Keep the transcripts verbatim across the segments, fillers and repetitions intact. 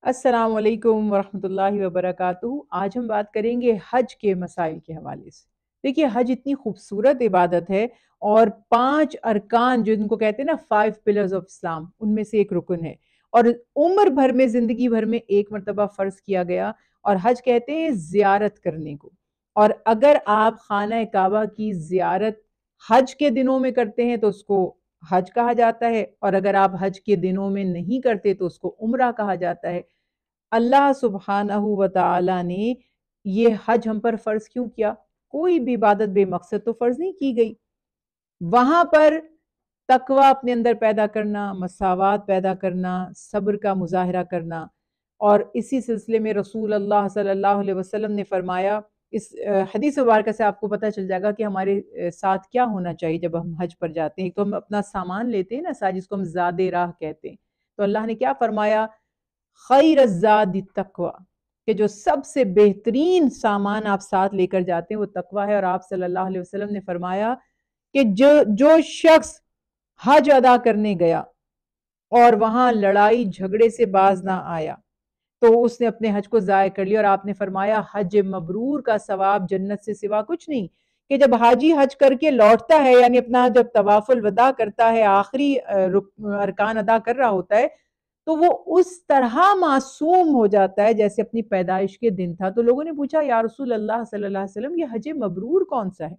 السلام علیکم ورحمۃ اللہ وبرکاتہ۔ آج ہم بات کریں گے حج کے مسائل کے حوالے سے۔ دیکھیے، حج اتنی خوبصورت عبادت ہے اور پانچ ارکان جو ان کو کہتے ہیں نا فائیو پلرز آف اسلام، ان میں سے ایک رکن ہے اور عمر بھر میں زندگی بھر میں ایک مرتبہ فرض کیا گیا، اور حج کہتے ہیں زیارت کرنے کو۔ اور اگر آپ خانہ کعبہ کی زیارت حج کے دنوں میں کرتے ہیں تو اس کو حج کہا جاتا ہے، اور اگر آپ حج کے دنوں میں نہیں کرتے تو اس کو عمرہ کہا جاتا ہے۔ اللہ سبحانہ و تعالی نے یہ حج ہم پر فرض کیوں کیا؟ کوئی بھی عبادت بے مقصد تو فرض نہیں کی گئی۔ وہاں پر تقوی اپنے اندر پیدا کرنا، مساوات پیدا کرنا، صبر کا مظاہرہ کرنا، اور اسی سلسلے میں رسول اللہ صلی اللہ علیہ وسلم نے فرمایا، اس حدیث مبارکہ سے آپ کو پتہ چل جائے گا کہ ہمارے ساتھ کیا ہونا چاہیے جب ہم حج پر جاتے ہیں۔ تو ہم اپنا سامان لیتے ہیں نا ساتھ، جس کو ہم زاد راہ کہتے ہیں، تو اللہ نے کیا فرمایا؟ خیر الزاد التقوی، کہ جو سب سے بہترین سامان آپ ساتھ لے کر جاتے ہیں وہ تقوی ہے۔ اور آپ صلی اللہ علیہ وسلم نے فرمایا کہ جو جو شخص حج ادا کرنے گیا اور وہاں لڑائی جھگڑے سے باز نہ آیا تو اس نے اپنے حج کو ضائع کر لیا۔ اور آپ نے فرمایا حج مبرور کا ثواب جنت سے سوا کچھ نہیں، کہ جب حاجی حج کر کے لوٹتا ہے، یعنی اپنا جب طواف الوداع کرتا ہے، آخری ارکان ادا کر رہا ہوتا ہے، تو وہ اس طرح معصوم ہو جاتا ہے جیسے اپنی پیدائش کے دن تھا۔ تو لوگوں نے پوچھا، یا رسول اللہ صلی اللہ علیہ وسلم، یہ حج مبرور کون سا ہے؟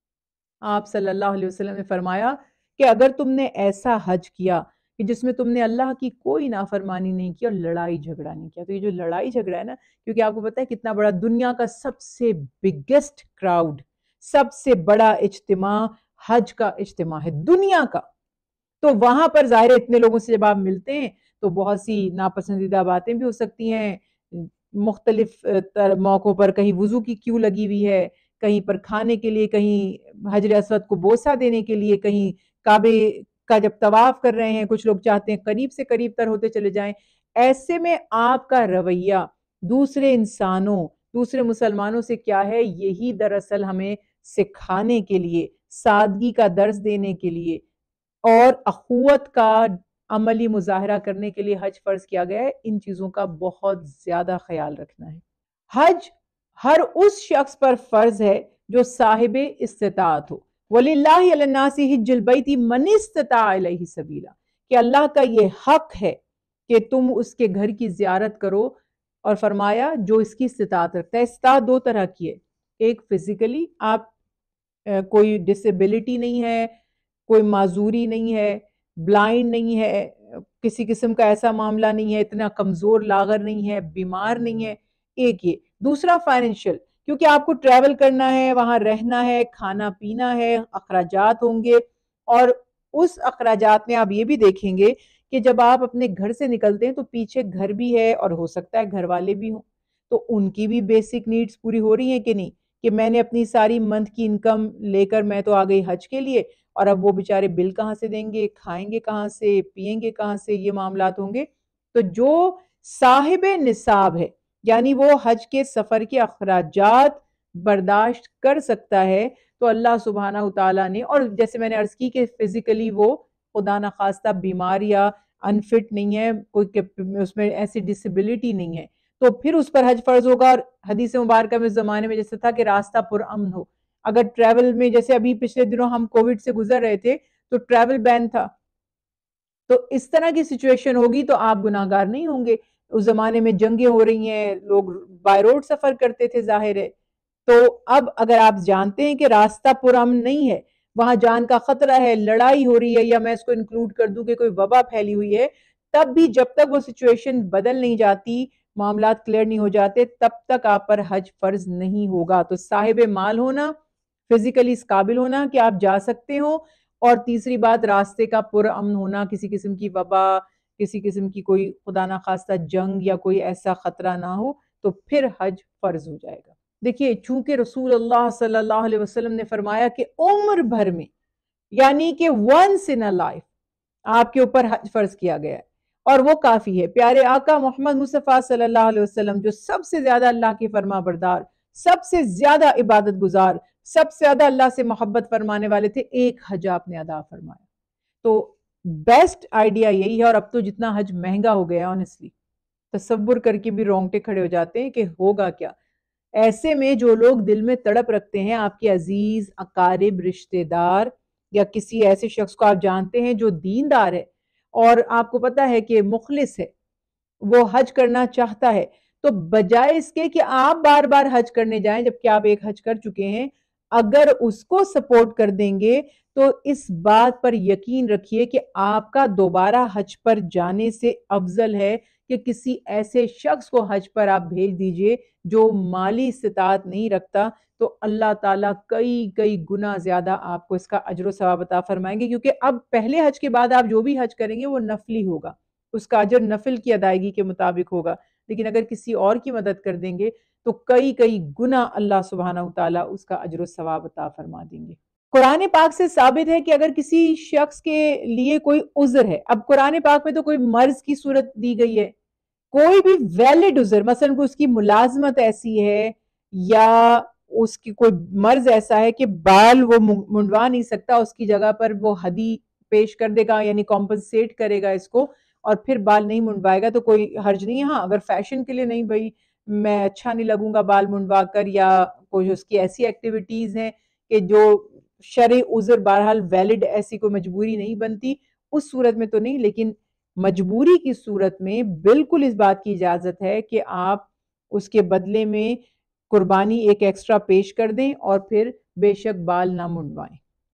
آپ صلی اللہ علیہ وسلم نے فرمایا کہ اگر تم نے ایسا حج کیا کہ جس میں تم نے اللہ کی کوئی نافرمانی نہیں کی اور لڑائی جھگڑا نہیں کیا۔ تو یہ جو لڑائی جھگڑا ہے نا، کیونکہ آپ کو پتہ ہے کتنا بڑا دنیا کا سب سے بگیسٹ کراؤڈ، سب سے بڑا اجتماع حج کا اجتماع ہے دنیا کا، تو وہاں پر ظاہر اتنے لوگوں سے جب آپ ملتے ہیں تو بہت سی ناپسندیدہ باتیں بھی ہو سکتی ہیں۔ مختلف موقعوں پر کہیں وضو کی کیو لگی ہوئی ہے، کہیں پر کھانے کے لیے، کہیں حجر اسود کو بوسہ دینے کے لیے، کہیں کعبے کا جب طواف کر رہے ہیں کچھ لوگ چاہتے ہیں قریب سے قریب تر ہوتے چلے جائیں۔ ایسے میں آپ کا رویہ دوسرے انسانوں، دوسرے مسلمانوں سے کیا ہے، یہی دراصل ہمیں سکھانے کے لیے، سادگی کا درس دینے کے لیے اور اخوت کا عملی مظاہرہ کرنے کے لیے حج فرض کیا گیا ہے۔ ان چیزوں کا بہت زیادہ خیال رکھنا ہے۔ حج ہر اس شخص پر فرض ہے جو صاحب استطاعت ہو۔ وَلِلَّهِ عَلَى النَّاسِ حِجُّ الْبَيْتِ مَنِ اسْتَطَاعَ إِلَيْهِ سَبِيلًا، کہ اللہ کا یہ حق ہے کہ تم اس کے گھر کی زیارت کرو، اور فرمایا جو اس کی استطاعت رکھتا ہے۔ استطاعت دو طرح کی ہے، ایک فزیکلی، آپ کوئی ڈسیبلٹی نہیں ہے، کوئی معذوری نہیں ہے، بلائنڈ نہیں ہے، کسی قسم کا ایسا معاملہ نہیں ہے، اتنا کمزور لاغر نہیں ہے، بیمار نہیں ہے، ایک یہ۔ دوسرا فائنینشیل، کیونکہ آپ کو ٹریول کرنا ہے، وہاں رہنا ہے، کھانا پینا ہے، اخراجات ہوں گے، اور اس اخراجات میں آپ یہ بھی دیکھیں گے کہ جب آپ اپنے گھر سے نکلتے ہیں تو پیچھے گھر بھی ہے اور ہو سکتا ہے گھر والے بھی ہوں، تو ان کی بھی بیسک نیڈز پوری ہو رہی ہیں کہ نہیں، کہ میں نے اپنی ساری منتھ کی انکم لے کر میں تو آ گئی حج کے لیے، اور اب وہ بیچارے بل کہاں سے دیں گے، کھائیں گے کہاں سے، پئیں گے کہاں سے، یہ معاملات ہوں گے۔ تو جو صاحب نصاب ہے، یعنی وہ حج کے سفر کے اخراجات برداشت کر سکتا ہے، تو اللہ سبحانہ تعالیٰ نے، اور جیسے میں نے عرض کی کہ فزیکلی وہ خدا نخواستہ بیمار یا انفٹ نہیں ہے، کوئی اس میں ایسی ڈسیبلٹی نہیں ہے، تو پھر اس پر حج فرض ہوگا۔ اور حدیث مبارکہ میں اس زمانے میں جیسے تھا کہ راستہ پرامن ہو، اگر ٹریول میں، جیسے ابھی پچھلے دنوں ہم کووڈ سے گزر رہے تھے تو ٹریول بین تھا، تو اس طرح کی سچویشن ہوگی تو آپ گناہگار نہیں ہوں گے۔ اس زمانے میں جنگیں ہو رہی ہیں، لوگ بائی روڈ سفر کرتے تھے، ظاہر ہے۔ تو اب اگر آپ جانتے ہیں کہ راستہ پرامن نہیں ہے، وہاں جان کا خطرہ ہے، لڑائی ہو رہی ہے، یا میں اس کو انکلوڈ کر دوں کہ کوئی وبا پھیلی ہوئی ہے، تب بھی جب تک وہ سچویشن بدل نہیں جاتی، معاملات کلیئر نہیں ہو جاتے، تب تک آپ پر حج فرض نہیں ہوگا۔ تو صاحب مال ہونا، فزیکلی اس قابل ہونا کہ آپ جا سکتے ہو، اور تیسری بات راستے کا پرامن ہونا، کسی قسم کی وبا، کسی قسم کی کوئی خدا نخواستہ جنگ یا کوئی ایسا خطرہ نہ ہو، تو پھر حج فرض ہو جائے گا۔ دیکھیے، چونکہ رسول اللہ صلی اللہ علیہ وسلم نے فرمایا کہ عمر بھر میں، یعنی کہ ونس ان اے لائف، آپ کے اوپر حج فرض کیا گیا ہے، اور وہ کافی ہے۔ پیارے آقا محمد مصطفیٰ صلی اللہ علیہ وسلم، جو سب سے زیادہ اللہ کے فرما بردار، سب سے زیادہ عبادت گزار، سب سے زیادہ اللہ سے محبت فرمانے والے تھے، ایک حج آپ نے ادا فرمایا۔ تو بیسٹ آئیڈیا یہی ہے، اور اب تو جتنا حج مہنگا ہو گیا آنیسٹلی، تصور کر کے بھی رونگٹے کھڑے ہو جاتے ہیں کہ ہوگا کیا۔ ایسے میں جو لوگ دل میں تڑپ رکھتے ہیں، آپ کے عزیز، اقارب، رشتہ دار یا کسی ایسے شخص کو آپ جانتے ہیں جو دیندار ہے اور آپ کو پتا ہے کہ مخلص ہے، وہ حج کرنا چاہتا ہے، تو بجائے اس کے کہ آپ بار بار حج کرنے جائیں جبکہ آپ ایک حج کر چکے ہیں، اگر اس کو سپورٹ کر دیں گے تو اس بات پر یقین رکھیے کہ آپ کا دوبارہ حج پر جانے سے افضل ہے کہ کسی ایسے شخص کو حج پر آپ بھیج دیجئے جو مالی استطاعت نہیں رکھتا، تو اللہ تعالیٰ کئی کئی گنا زیادہ آپ کو اس کا اجر و ثواب عطا فرمائیں گے، کیونکہ اب پہلے حج کے بعد آپ جو بھی حج کریں گے وہ نفلی ہوگا، اس کا اجر نفل کی ادائیگی کے مطابق ہوگا، لیکن اگر کسی اور کی مدد کر دیں گے تو کئی کئی گنا اللہ سبحانہ وتعالیٰ اس کا اجر و ثواب عطا فرما دیں گے۔ قرآن پاک سے ثابت ہے کہ اگر کسی شخص کے لیے کوئی عذر ہے، اب قرآن پاک میں تو کوئی مرض کی صورت دی گئی ہے، کوئی بھی ویلڈ عذر، مثلا کوئی اس کی ملازمت ایسی ہے یا اس کی کوئی مرض ایسا ہے کہ بال وہ منڈوا نہیں سکتا، اس کی جگہ پر وہ ہدی پیش کر دے گا، یعنی کمپنسیٹ کرے گا اس کو اور پھر بال نہیں منڈوائے گا تو کوئی حرج نہیں ہے۔ ہاں اگر فیشن کے لیے نہیں، بھئی میں اچھا نہیں لگوں گا بال منڈوا کر، یا کوئی اس کی ایسی ایکٹیویٹیز ہیں کہ جو شرعی عذر بہرحال ویلڈ، ایسی کوئی مجبوری نہیں بنتی، اس صورت میں تو نہیں، لیکن مجبوری کی صورت میں بالکل اس بات کی اجازت ہے کہ آپ اس کے بدلے میں قربانی ایک ایکسٹرا پیش کر دیں اور پھر بے شک بال نہ منڈوائیں۔